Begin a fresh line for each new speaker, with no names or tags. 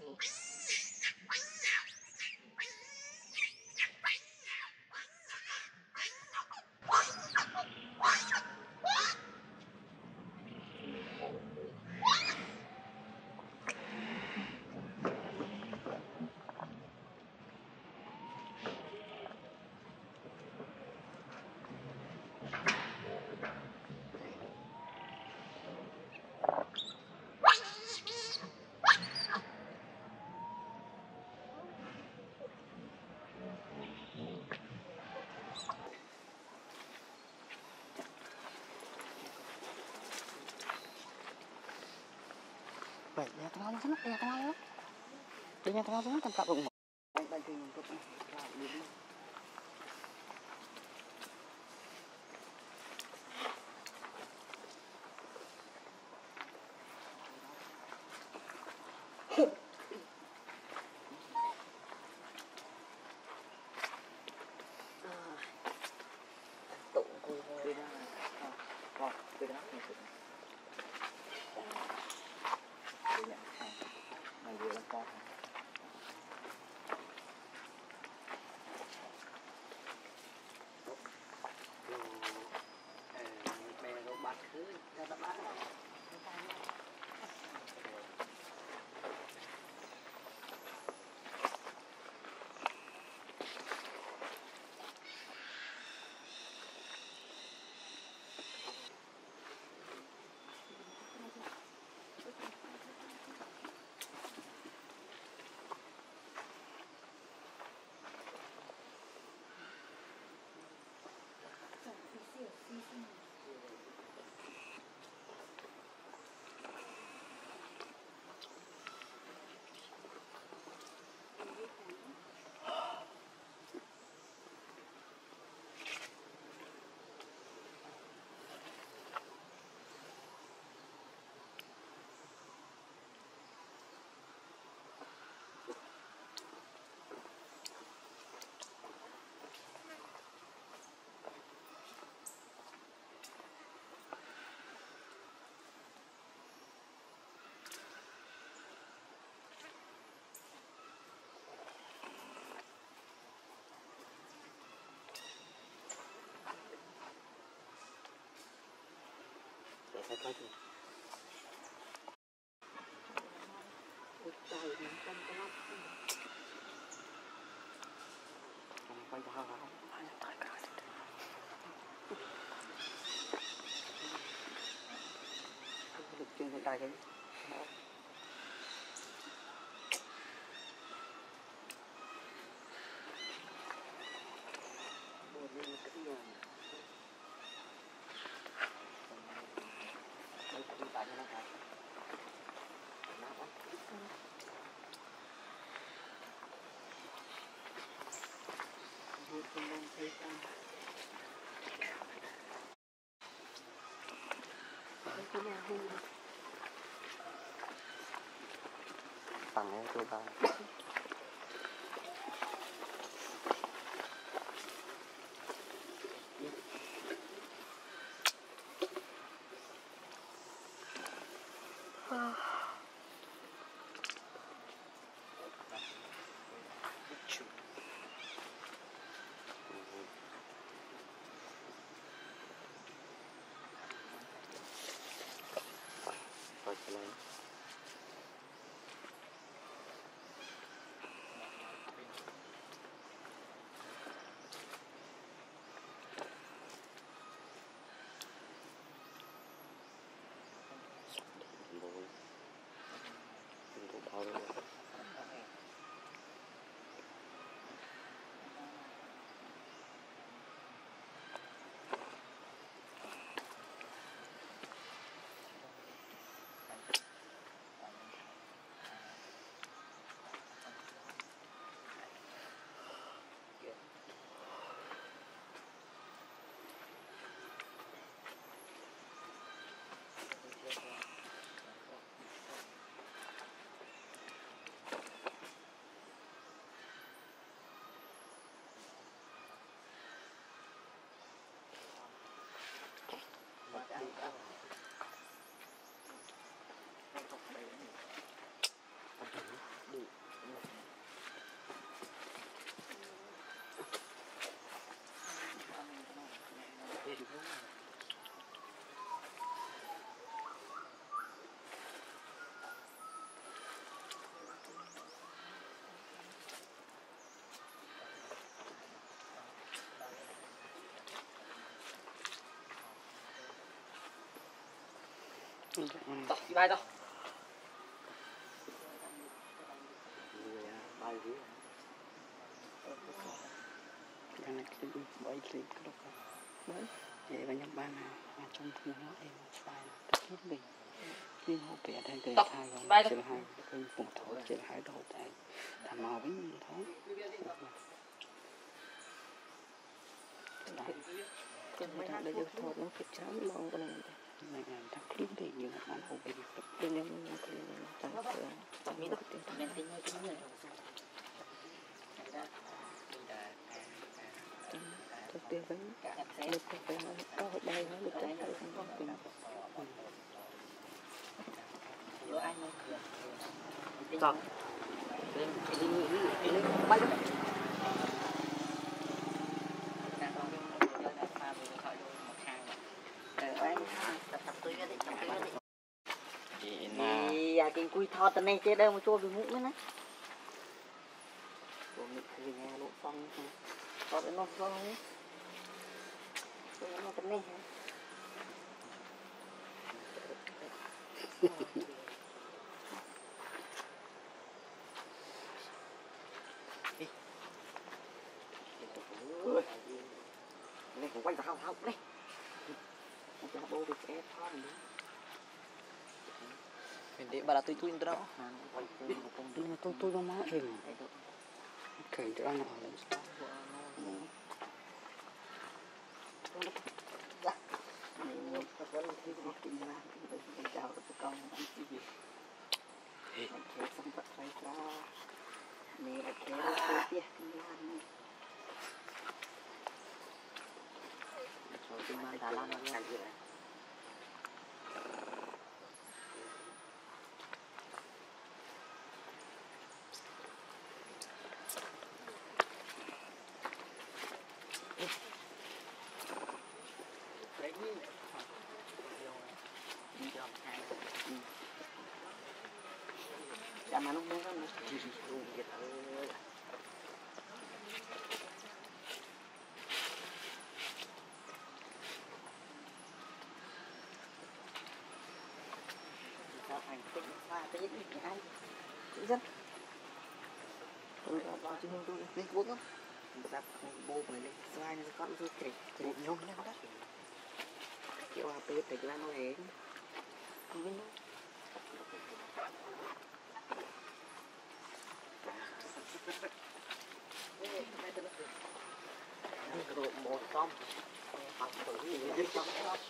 Baik, ya kenal sana, ya kenal ya. Dan yang kenal sana kan Kak Bung. Baik untuk Libby. Hết lagi. Ucai macam kelap. Sampai dah. Hanya tak kerana. Aku cuma tak kerana. Boleh kesian. Tanya lah kan. Kenapa? Bukan cerita. Tanya tu kan.
Bay đâu?
Cái này cái bẫy cái đó bẫy vậy và nhắm ban nào trong thùng nó em sai là mình nhưng hộp bẹt hay cái hai còn chỉ là hai cái vùng thổ chỉ là hai đầu tại thằng màu với như thế người ta đã được thọ nó cái chán mong cái này là thằng clip thì như là bạn hộp bẹt bên em nó cái thằng thằng mỹ đó mình tin nói cái này thực tế với lực phải nói có bay nó được chắc phải không có tình
Chọn lên bay đó cái cùi thọt tận này chế đâu mà chua bị mũ nữa nè mình thì nhà lỗ phong thọt nó phong ấy nó tận này này cũng quay ra không đây cho bố bị ép thon đi mình để bà là tôi đâu
nhưng mà tôi nó máu hình kể cho anh hỏi
mà nó muốn nó chỉ dùng việc thành tích pha tới những cái cũng rất tôi đã bao nhiêu tôi lên cuốn lắm giặc bô phải lên xoay nó con tôi kể nhung lên đó kiểu là tôi phải ra nó hề không biết một con